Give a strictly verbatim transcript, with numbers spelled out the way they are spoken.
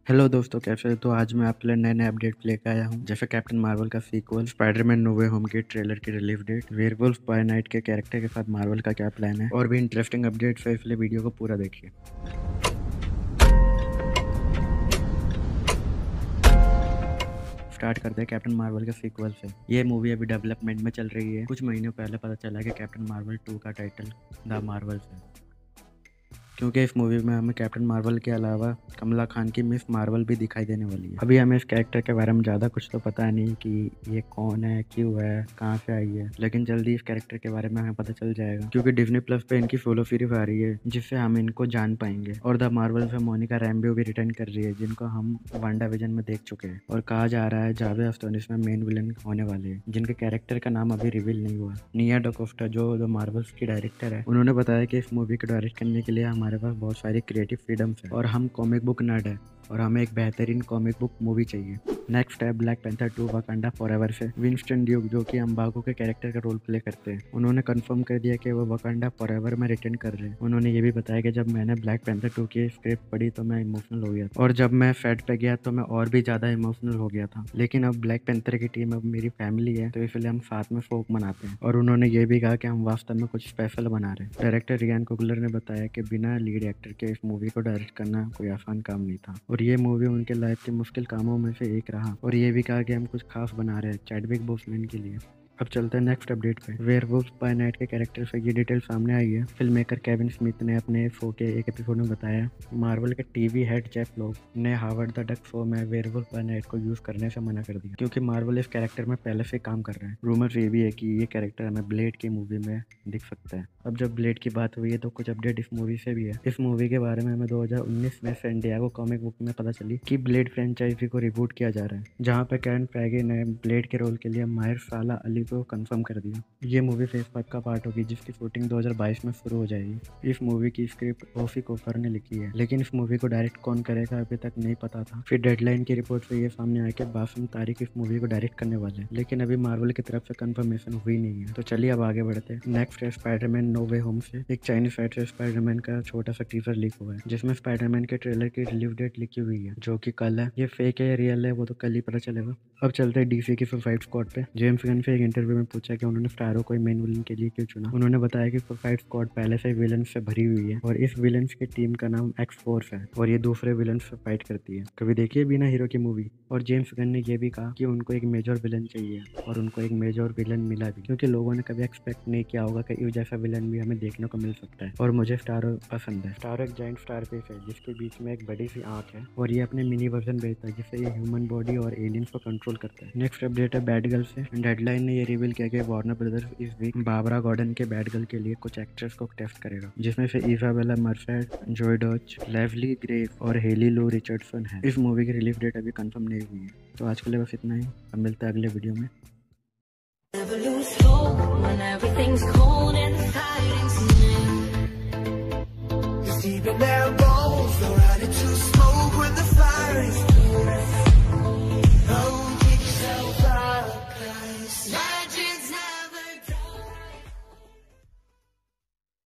Hello दोस्तों, कैसे हो? तो आज मैं आपके लिए नए नए अपडेट लेकर आया हूँ, जैसे कैप्टन मार्वल का sequel, Spiderman no way home के ट्रेलर की release date, Werewolf by Night के कैरेक्टर के साथ मार्वल का क्या प्लान है और भी इंटरेस्टिंग अपडेट्स है, इसलिए वीडियो को पूरा देखिए। स्टार्ट करते हैं कैप्टन मार्वल के सीक्वल से। ये मूवी अभी डेवलपमेंट में चल रही है। कुछ महीनों पहले पता चला कि कैप्टन मार्वल टू का टाइटल द मार्वल्स है, क्योंकि इस मूवी में हमें कैप्टन मार्वल के अलावा कमला खान की मिस मार्वल भी दिखाई देने वाली है। अभी हमें इस कैरेक्टर के बारे में ज़्यादा कुछ तो पता नहीं कि ये कौन है, क्यों है, कहाँ से आई है, लेकिन जल्दी इस कैरेक्टर के बारे में हमें पता चल जाएगा, क्योंकि डिज्नी प्लस पे इनकी सोलो सीरीज आ रही है जिससे हम इनको जान पाएंगे। और द मार्वल से मोनिका रैम्बो भी रिटर्न कर रही है, जिनको हम वांडा विजन में देख चुके हैं। और कहा जा रहा है जावेद अख्तर इसमें मेन विलन होने वाले हैं, जिनके कैरेक्टर का नाम अभी रिवील नहीं हुआ। निया डोकोफ्टा जो द मार्वल्स की डायरेक्टर है, उन्होंने बताया कि इस मूवी को डायरेक्ट करने के लिए हमारे पास बहुत सारी क्रिएटिव फ्रीडम्स है और हम कॉमिक बुक नर्ड है और हमें एक बेहतरीन कॉमिक बुक मूवी चाहिए। नेक्स्ट है Black Panther two Wakanda forever से विंस्टन ड्यूक, जो कि अम्बागो के कैरेक्टर का रोल प्ले करते हैं, उन्होंने कंफर्म कर दिया कि वो वकांडा फॉरएवर में रिटर्न कर रहे हैं। उन्होंने ये भी बताया कि जब मैंने ब्लैक पैंथर टू की स्क्रिप्ट पढ़ी तो मैं इमोशनल हो गया था, और जब मैं सेट पे गया तो मैं और भी ज्यादा इमोशनल हो गया था। लेकिन अब ब्लैक पैंथर की टीम अब मेरी फैमिली है, तो इसलिए हम साथ में फोक मनाते हैं। और उन्होंने ये भी कहा कि हम वास्तव में कुछ स्पेशल बना रहे हैं। डायरेक्टर रियान कुगलर ने बताया कि बिना लीड एक्टर के इस मूवी को डायरेक्ट करना कोई आसान काम नहीं था, और ये मूवी उनके लाइफ के मुश्किल कामों में से एक रहा। और ये भी कहा कि हम कुछ खास बना रहे हैं चैडविक बोसमैन के लिए। अब चलते हैं नेक्स्ट अपडेट पे। वेयरवुल्फ बाय नाइट के कैरेक्टर से ये डिटेल सामने आई है। फिल्म मेकर केविन स्मिथ ने अपने शो के एक एपिसोड में बताया, मार्वल के टीवी हेड जेफ लोग ने हावर्ड द डक शो में वेयरवुल्फ बाय नाइट को यूज करने से मना कर दिया, क्योंकि मार्वल इस कैरेक्टर में पहले से काम कर रहे हैं। रूमर ये भी है कि ये कैरेक्टर हमें ब्लेड की मूवी में दिख सकता है। अब जब ब्लेड की बात हुई है तो कुछ अपडेट इस मूवी से भी है। इस मूवी के बारे में हमें दो हज़ार उन्नीस में सैन डिएगो कॉमिक बुक में पता चली कि ब्लेड फ्रेंचाइजी को रिबूट किया जा रहा है, जहाँ पे कैरन फेगे ने ब्लेड के रोल के लिए माहरशाला अली को कंफर्म कर दिया। ये मूवी फेज फाइव का पार्ट होगी, जिसकी शूटिंग दो हज़ार बाईस में शुरू हो जाएगी। इस मूवी की स्क्रिप्ट ओफी कोफर ने लिखी है, लेकिन इस मूवी को डायरेक्ट कौन करेगा अभी तक नहीं पता था। फिर डेडलाइन की रिपोर्ट से ये सामने आया कि बासम तारिक इस मूवी को डायरेक्ट करने वाले हैं, लेकिन अभी मार्वल की तरफ से कंफर्मेशन हुई नहीं है। तो चलिए अब आगे बढ़ते हैं। नेक्स्ट है स्पाइडरमैन नो वे होम से एक चाइनीज साइट से स्पाइडरमैन का छोटा सा टीजर लीक हुआ है, जिसमें स्पाइडरमैन के ट्रेलर की रिलीज डेट लिखी हुई है, जो कि कल है। ये फेक है या रियल है वो तो कल ही पता चलेगा। अब चलते हैं डीसी की सुसाइड स्क्वाड पे। जेम्स गन से एक इंटरव्यू में पूछा कि उन्होंने स्टारो को मेन विलन के लिए क्यों चुना। उन्होंने बताया कि सुसाइड स्क्वाड पहले से विलन से भरी हुई है और इस विलन की टीम का नाम एक्स फोर्स है, और ये दूसरे विलन से फाइट करती है। कभी देखिए बिना हीरो की मूवी। और जेम्स गन ने यह भी कहा कि उनको एक मेजर विलन चाहिए, और उनको एक मेजर विलन मिला भी, क्योंकि लोगों ने कभी एक्सपेक्ट नहीं किया होगा कि इस जैसा विलन भी हमें देखने को मिल सकता है। और मुझे स्टारो पसंद है। स्टारो एक जाइंट स्टार बेस है जिसके बीच में एक बड़ी सी आंख है, और ये अपने मिनी वर्जन भेजता है जिससे ये ह्यूमन बॉडी और एलियंस को कंट्रोल करता है। नेक्स्ट अपडेट है बैड गर्ल से। डेडलाइन ने ये रिवील किया कि वार्नर ब्रदर्स इस वीक बाबरा गॉर्डन के बैड गर्ल के लिए कुछ एक्ट्रेस को टेस्ट करेगा, जिसमें से इजाबेला मर्फेट, जोय डॉच, लेवली ग्रेव और हेली लो रिचर्डसन है। इस मूवी की रिलीज डेट अभी कंफर्म नहीं हुई है। तो आज के लिए बस इतना ही। अब मिलते हैं अगले वीडियो में। Never lose hope when everything's cold inside and tonight. Cause deep in their bones,